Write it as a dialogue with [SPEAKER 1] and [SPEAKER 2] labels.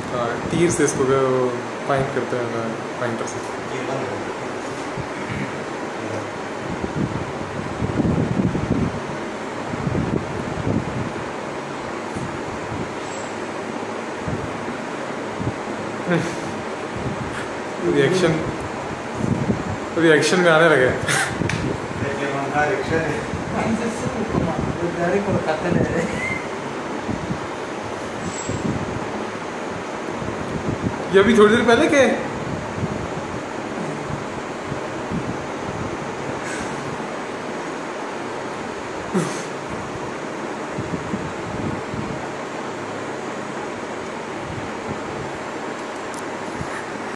[SPEAKER 1] हाँ तीर से इसको फाइन करते हैं ना, फाइंडर से। रिएक्शन में आने लगे। ये अभी थोड़ी देर पहले के